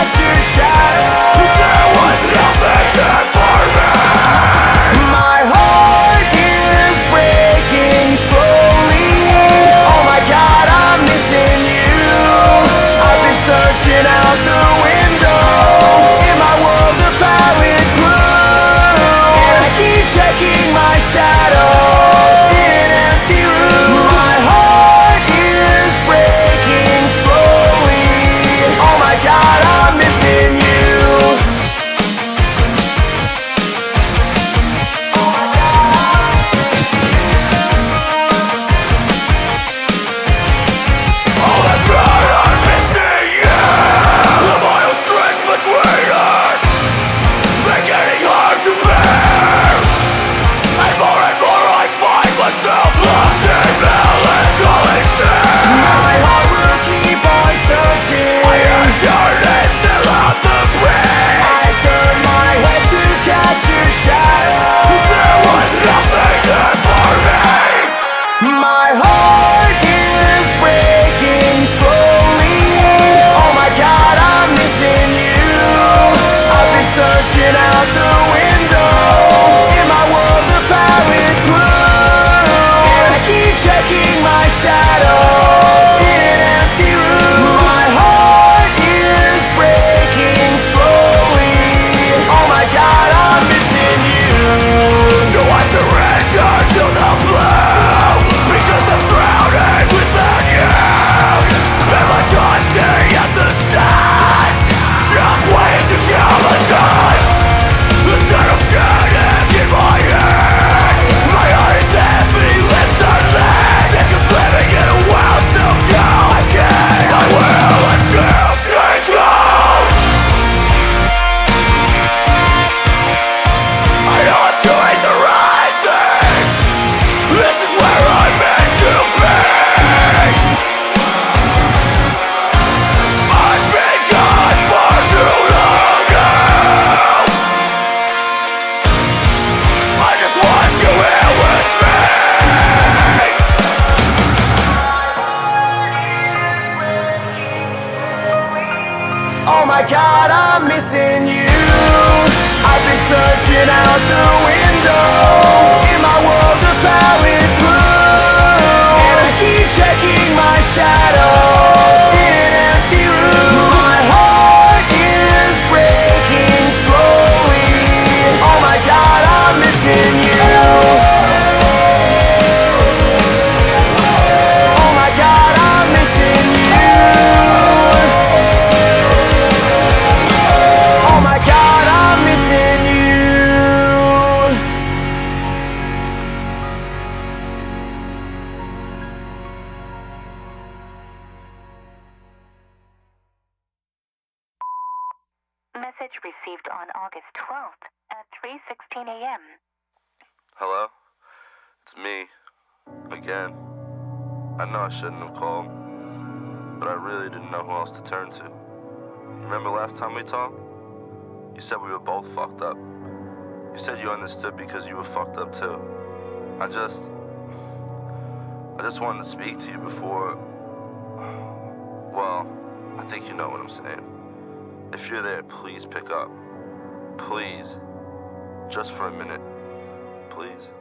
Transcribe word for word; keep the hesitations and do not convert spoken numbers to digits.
catch your shadow. There was nothing there for me. My heart is breaking slowly. Oh my God, I'm missing you. I've been searching out the window in my world of pallid blue, and I keep checking my shadow in an empty room. My heart is breaking slowly. Oh my God, I'm missing you. Searching out the window in my world of pallid blue, and I keep checking my shadow in an empty room. My heart is breaking slowly. Oh my God, I'm missing you. Do I surrender to the blue? Because I'm drowning without you. Spend my time staring at the sun, just waiting to come undone. Instead of standing in my head, my heart is heavy, lips are lead. Sick of living in a world so cold. I can, I will, I still stay close. I am doing the right thing. This is where I'm meant to be. I've been gone for too long now. I just want you here with me. Oh my God, I'm missing you. I've been searching out the window in my world of pallid blue, and I keep checking my shadow in an empty room. My heart is breaking slowly. Oh my God, I'm missing you. Oh my God, I'm missing you. Oh my God, I'm missing you. Message received on August twelfth at three sixteen a m Hello? It's me. Again. I know I shouldn't have called, but I really didn't know who else to turn to. Remember last time we talked? You said we were both fucked up. You said you understood because you were fucked up too. I just... I just wanted to speak to you before... Well, I think you know what I'm saying. If you're there, please pick up. Please. Just for a minute. Please.